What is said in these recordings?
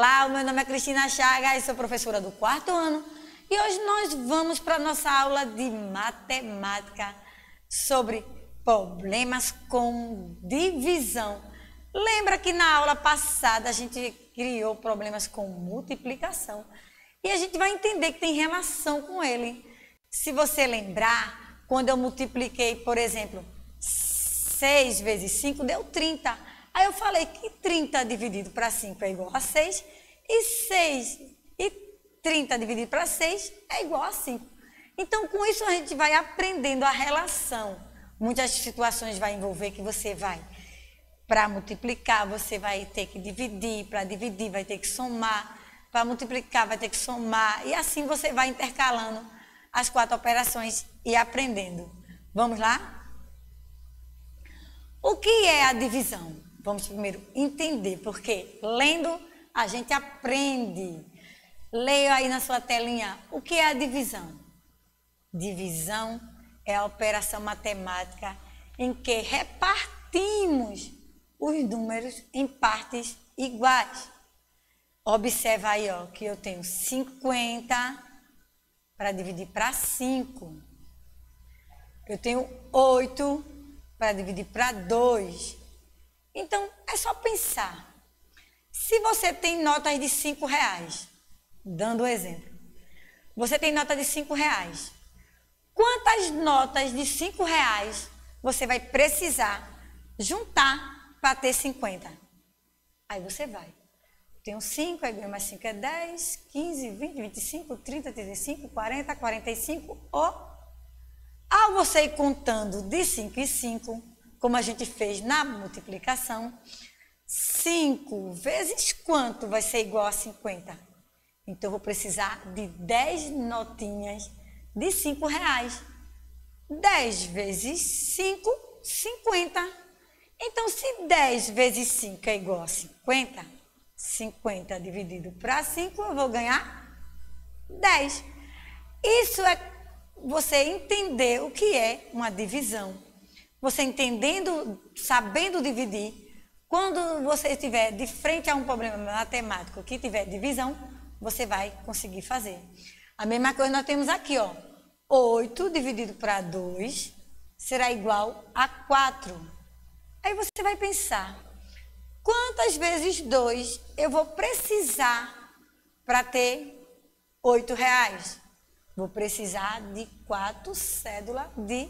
Olá, o meu nome é Cristina Chagas, sou professora do 4º ano e hoje nós vamos para a nossa aula de matemática sobre problemas com divisão. Lembra que na aula passada a gente criou problemas com multiplicação e a gente vai entender que tem relação com ele. Se você lembrar, quando eu multipliquei, por exemplo, 6 vezes 5 deu 30. Aí eu falei que 30 dividido para 5 é igual a 6 e 30 dividido para 6 é igual a 5. Então, com isso a gente vai aprendendo a relação. Muitas situações vai envolver que você vai, para multiplicar, você vai ter que dividir, para dividir vai ter que somar, para multiplicar vai ter que somar, e assim você vai intercalando as 4 operações e aprendendo. Vamos lá? O que é a divisão? Vamos primeiro entender, porque lendo a gente aprende. Leia aí na sua telinha o que é a divisão. Divisão é a operação matemática em que repartimos os números em partes iguais. Observa aí, ó, que eu tenho 50 para dividir para 5. Eu tenho 8 para dividir para 2. Então, é só pensar. Se você tem notas de R$5, dando um exemplo, você tem nota de R$5. Quantas notas de R$5 você vai precisar juntar para ter 50? Aí você vai. Tenho 5, aí ganho mais 5 é 10, 15, 20, 25, 30, 35, 40, 45. Ao você ir contando de 5 em 5, como a gente fez na multiplicação, 5 vezes quanto vai ser igual a 50? Então, eu vou precisar de 10 notinhas de R$5. 10 vezes 5, 50. Então, se 10 vezes 5 é igual a 50, 50 dividido para 5, eu vou ganhar 10. Isso é você entender o que é uma divisão. Você entendendo, sabendo dividir, quando você estiver de frente a um problema matemático que tiver divisão, você vai conseguir fazer. A mesma coisa nós temos aqui, ó. 8 dividido para 2 será igual a 4. Aí você vai pensar, quantas vezes 2 eu vou precisar para ter R$8? Vou precisar de 4 cédulas de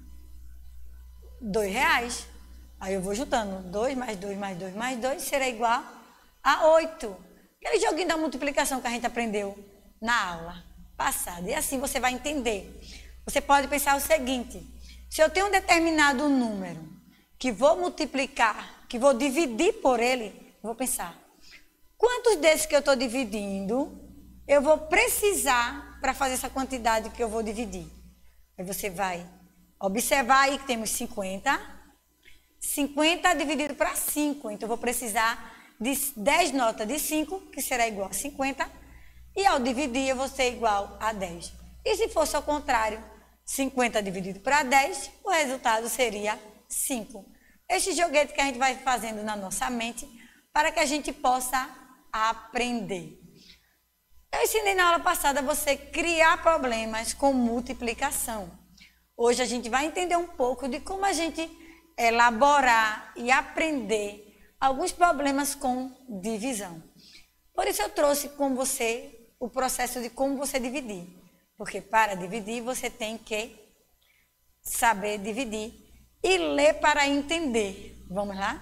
R$2. Aí eu vou juntando 2 mais 2 mais 2 mais 2 será igual a 8. Aquele joguinho da multiplicação que a gente aprendeu na aula passada. E assim você vai entender. Você pode pensar o seguinte: se eu tenho um determinado número que vou multiplicar, que vou dividir por ele, eu vou pensar, quantos desses que eu estou dividindo eu vou precisar para fazer essa quantidade que eu vou dividir? Aí você vai observar aí que temos 50. 50 dividido para 5. Então, eu vou precisar de 10 notas de 5, que será igual a 50. E ao dividir, eu vou ser igual a 10. E se fosse ao contrário, 50 dividido para 10, o resultado seria 5. Este joguete que a gente vai fazendo na nossa mente para que a gente possa aprender. Eu ensinei na aula passada você criar problemas com multiplicação. Hoje a gente vai entender um pouco de como a gente elaborar e aprender alguns problemas com divisão. Por isso eu trouxe com você o processo de como você dividir. Porque para dividir você tem que saber dividir e ler para entender. Vamos lá?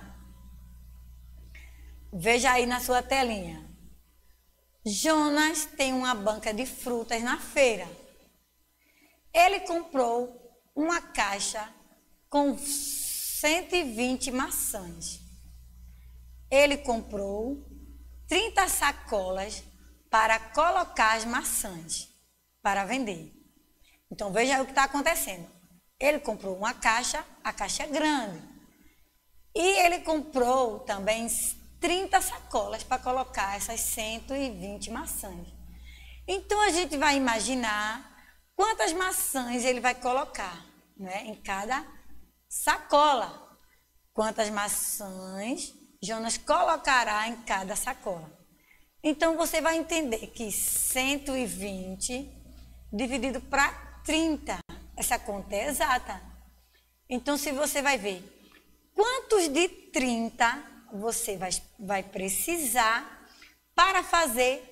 Veja aí na sua telinha. Jonas tem uma banca de frutas na feira. Ele comprou uma caixa com 120 maçãs. Ele comprou 30 sacolas para colocar as maçãs para vender. Então, veja o que está acontecendo. Ele comprou uma caixa, a caixa é grande. E ele comprou também 30 sacolas para colocar essas 120 maçãs. Então, a gente vai imaginar quantas maçãs ele vai colocar, né, em cada sacola. Quantas maçãs Jonas colocará em cada sacola. Então, você vai entender que 120 dividido para 30, essa conta é exata. Então, se você vai ver quantos de 30 você vai precisar para fazer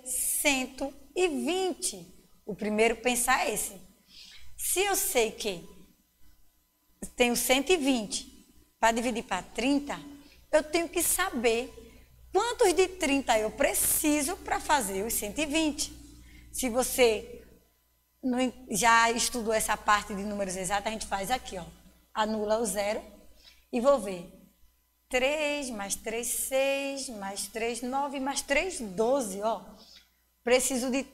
120. O primeiro pensar é esse. Se eu sei que tenho 120 para dividir para 30, eu tenho que saber quantos de 30 eu preciso para fazer os 120. Se você já estudou essa parte de números exatos, a gente faz aqui, ó. Anula o zero e vou ver. 3 mais 3, 6, mais 3, 9, mais 3, 12, ó. Preciso de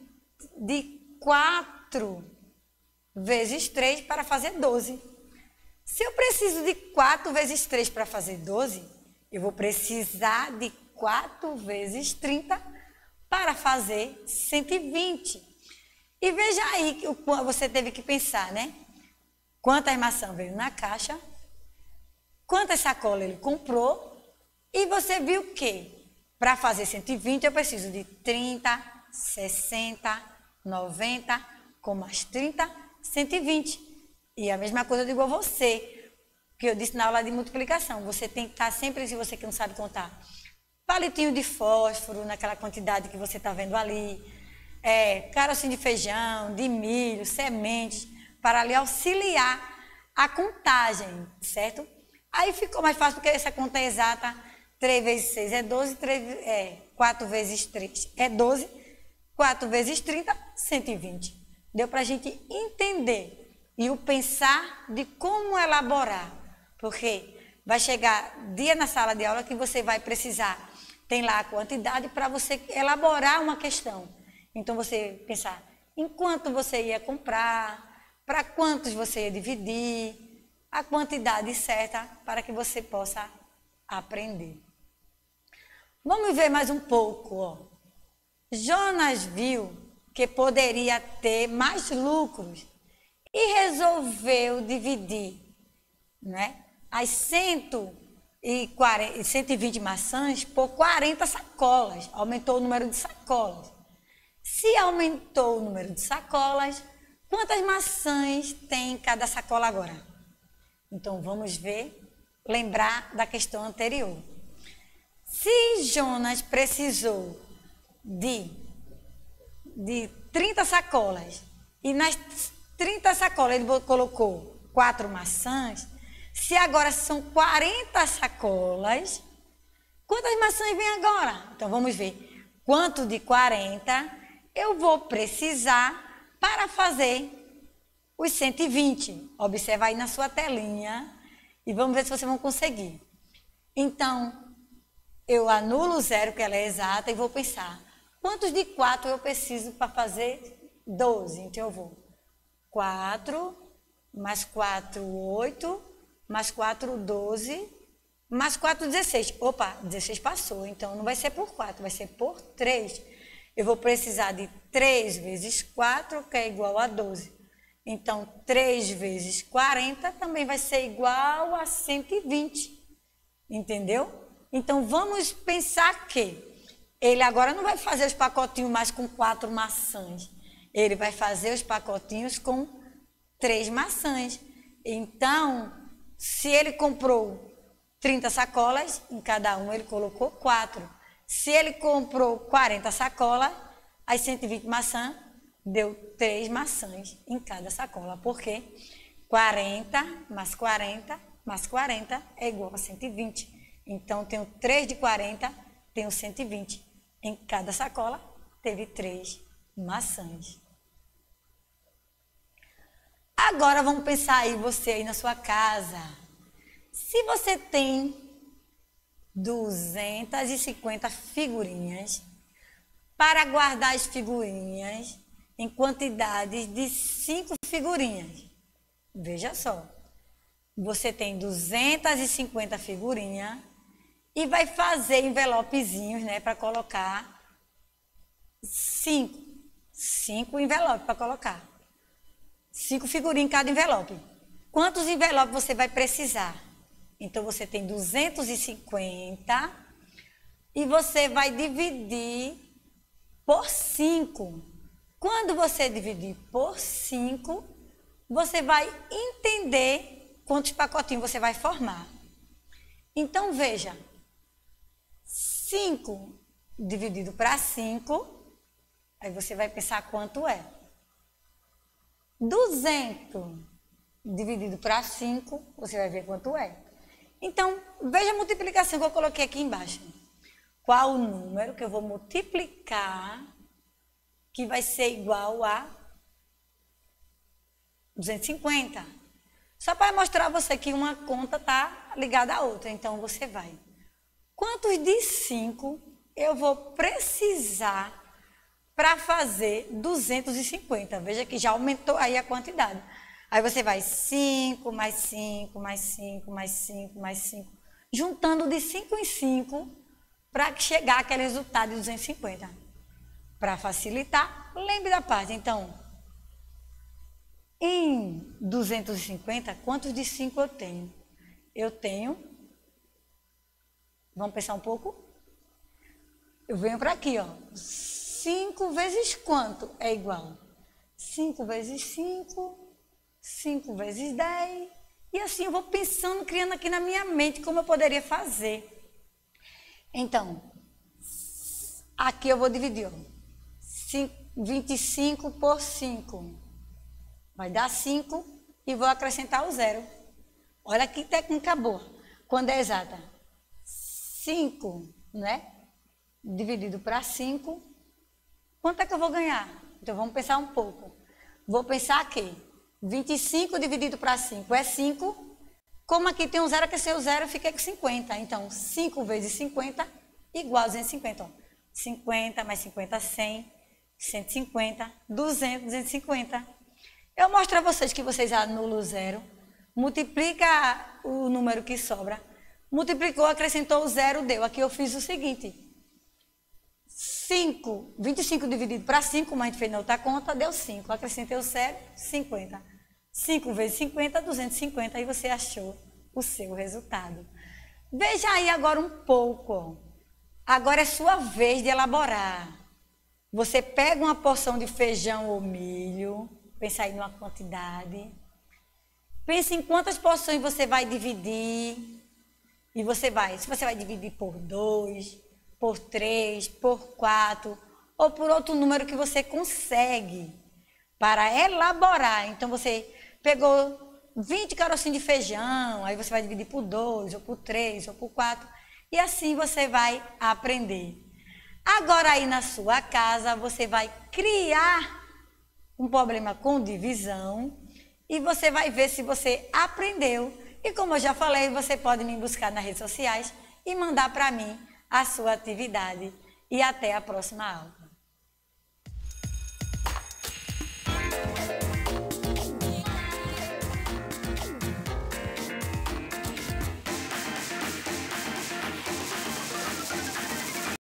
4 vezes 3 para fazer 12. Se eu preciso de 4 vezes 3 para fazer 12, eu vou precisar de 4 vezes 30 para fazer 120. E veja aí que você teve que pensar, né? Quantas maçãs veio na caixa, quantas sacolas ele comprou, e você viu que para fazer 120 eu preciso de 30, 60, 90, com mais 30, 120. E a mesma coisa eu digo a você, que eu disse na aula de multiplicação. Você tem que estar sempre, se você que não sabe contar, palitinho de fósforo, naquela quantidade que você está vendo ali, carocinho de feijão, de milho, sementes, para lhe auxiliar a contagem, certo? Aí ficou mais fácil, porque essa conta é exata. 3 vezes 6 é 12, 4 vezes 3 é 12, 4 vezes 30, 120. Deu para a gente entender e o pensar de como elaborar, porque vai chegar dia na sala de aula que você vai precisar, tem lá a quantidade para você elaborar uma questão. Então você pensar em quanto você ia comprar, para quantos você ia dividir, a quantidade certa para que você possa aprender. Vamos ver mais um pouco, ó. Jonas viu que poderia ter mais lucros e resolveu dividir, né, as 120 maçãs por 40 sacolas. Aumentou o número de sacolas. Se aumentou o número de sacolas, quantas maçãs tem em cada sacola agora? Então, vamos ver, lembrar da questão anterior. Se Jonas precisou de 30 sacolas e nas 30 sacolas ele colocou 4 maçãs, se agora são 40 sacolas, quantas maçãs vem agora? Então, vamos ver quanto de 40 eu vou precisar para fazer os 120. Observa aí na sua telinha e vamos ver se vocês vão conseguir. Então, eu anulo o zero, que ela é exata, e vou pensar, quantos de 4 eu preciso para fazer 12? Então, eu vou 4, mais 4, 8, mais 4, 12, mais 4, 16. Opa, 16 passou, então não vai ser por 4, vai ser por 3. Eu vou precisar de 3 vezes 4, que é igual a 12. Então, 3 vezes 40 também vai ser igual a 120. Entendeu? Então, vamos pensar que ele agora não vai fazer os pacotinhos mais com 4 maçãs. Ele vai fazer os pacotinhos com 3 maçãs. Então, se ele comprou 30 sacolas, em cada um ele colocou 4. Se ele comprou 40 sacolas, as 120 maçãs, deu 3 maçãs em cada sacola. Por quê? 40 mais 40 mais 40 é igual a 120. Então, tenho 3 de 40, tenho 120. Em cada sacola, teve 3 maçãs. Agora, vamos pensar aí, você aí na sua casa. Se você tem 250 figurinhas, para guardar as figurinhas em quantidades de 5 figurinhas. Veja só, você tem 250 figurinhas e vai fazer envelopezinhos, né, para colocar 5 envelopes para colocar. 5 figurinhas em cada envelope. Quantos envelopes você vai precisar? Então, você tem 250 e você vai dividir por 5. Quando você dividir por 5, você vai entender quantos pacotinhos você vai formar. Então, veja, 5 dividido para 5, aí você vai pensar quanto é. 200 dividido para 5, você vai ver quanto é. Então, veja a multiplicação que eu coloquei aqui embaixo. Qual o número que eu vou multiplicar que vai ser igual a 250? Só para mostrar a você que uma conta está ligada à outra. Então, você vai. Quantos de 5 eu vou precisar para fazer 250? Veja que já aumentou aí a quantidade. Aí você vai 5, mais 5, mais 5, mais 5, mais 5. Juntando de 5 em 5 para chegar àquele resultado de 250. Para facilitar, lembre da parte. Então, em 250, quantos de 5 eu tenho? Eu tenho, vamos pensar um pouco? Eu venho para aqui, ó. 5 vezes quanto é igual? 5 vezes 5, 5 vezes 10. E assim eu vou pensando, criando aqui na minha mente como eu poderia fazer. Então, aqui eu vou dividir, ó. 25 por 5. Vai dar 5 e vou acrescentar o 0. Olha que técnica boa. Quando é exata? 5, né? Dividido para 5. Quanto é que eu vou ganhar? Então, vamos pensar um pouco. Vou pensar aqui. 25 dividido para 5 é 5. Como aqui tem um 0, acrescentei o 0, eu fiquei com 50. Então, 5 vezes 50 igual a 250. Ó. 50 mais 50, 100. 150, 200, 250. Eu mostro a vocês que vocês anulam o 0. Multiplica o número que sobra. Multiplicou, acrescentou o 0, deu. Aqui eu fiz o seguinte. 25 dividido para 5, como a gente fez na outra conta, deu 5. Acrescentei o 0, 50. 5 vezes 50, 250. Aí você achou o seu resultado. Veja aí agora um pouco. Agora é sua vez de elaborar. Você pega uma porção de feijão ou milho, pensa aí numa quantidade. Pense em quantas porções você vai dividir. E você vai, se você vai dividir por 2, por 3, por 4, ou por outro número que você consegue para elaborar. Então, você pegou 20 carocinhos de feijão, aí você vai dividir por 2, ou por 3, ou por 4, e assim você vai aprender. Agora, aí na sua casa, você vai criar um problema com divisão e você vai ver se você aprendeu. E como eu já falei, você pode me buscar nas redes sociais e mandar para mim a sua atividade. E até a próxima aula.